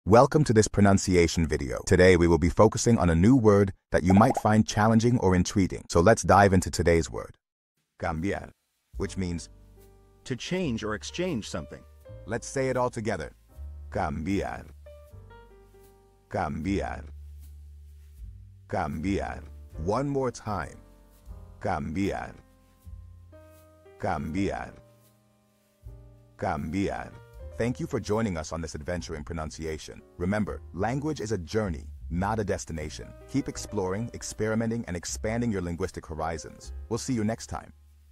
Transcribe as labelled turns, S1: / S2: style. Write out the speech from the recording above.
S1: Welcome to this pronunciation video. Today we will be focusing on a new word that you might find challenging or intriguing. So let's dive into today's word. Cambiar, which means
S2: to change or exchange something.
S1: let's say it all together. Cambiar. Cambiar. Cambiar. One more time. Cambiar. Cambiar. Cambiar. Thank you for joining us on this adventure in pronunciation. Remember, language is a journey, not a destination. Keep exploring, experimenting, and expanding your linguistic horizons. We'll see you next time.